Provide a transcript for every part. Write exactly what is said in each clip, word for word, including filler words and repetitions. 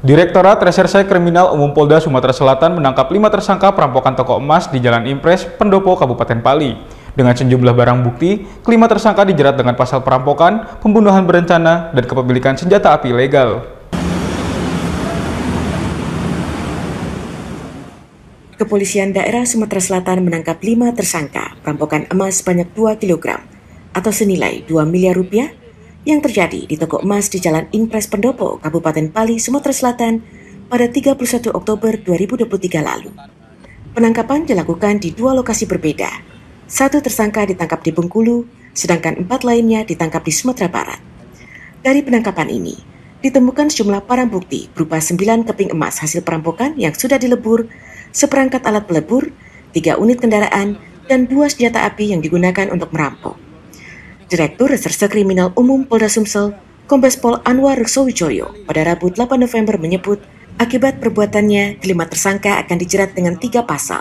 Direktorat Reserse Kriminal Umum Polda Sumatera Selatan menangkap lima tersangka perampokan toko emas di Jalan Impres, Pendopo, Kabupaten Pali. Dengan sejumlah barang bukti, kelima tersangka dijerat dengan pasal perampokan, pembunuhan berencana, dan kepemilikan senjata api ilegal. Kepolisian Daerah Sumatera Selatan menangkap lima tersangka perampokan emas sebanyak dua kilogram atau senilai dua miliar rupiah yang terjadi di toko emas di Jalan Impres Pendopo, Kabupaten Pali, Sumatera Selatan pada tiga puluh satu Oktober dua ribu dua puluh tiga lalu. Penangkapan dilakukan di dua lokasi berbeda. Satu tersangka ditangkap di Bengkulu, sedangkan empat lainnya ditangkap di Sumatera Barat. Dari penangkapan ini, ditemukan sejumlah barang bukti berupa sembilan keping emas hasil perampokan yang sudah dilebur, seperangkat alat pelebur, tiga unit kendaraan, dan dua senjata api yang digunakan untuk merampok. Direktur Reserse Kriminal Umum Polda Sumsel, Kombes Pol Anwar Ruksowijoyo, pada Rabu delapan November menyebut akibat perbuatannya, kelima tersangka akan dijerat dengan tiga pasal.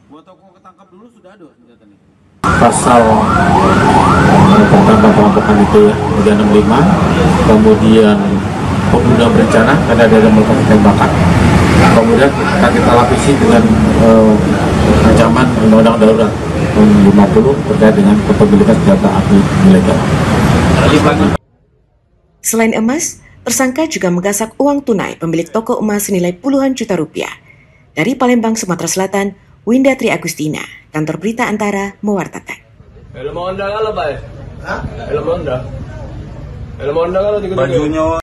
Pasal pertama perampokan itu ya, tiga enam lima, kemudian pembunuhan berencana karena ada melakukan tembakan, kemudian akan kita lapisi dengan uh, ancaman undang-undang darurat lima puluh terkait dengan kepemilikan senjata api ilegal. Selain emas, tersangka juga menggasak uang tunai pemilik toko emas senilai puluhan juta rupiah. Dari Palembang, Sumatera Selatan, Winda Tri Agustina, Kantor Berita Antara, mewartakan. Helm Honda kalau Pak? Hah? Helm Honda. Helm Honda kalau tiga-tiga. Bajunya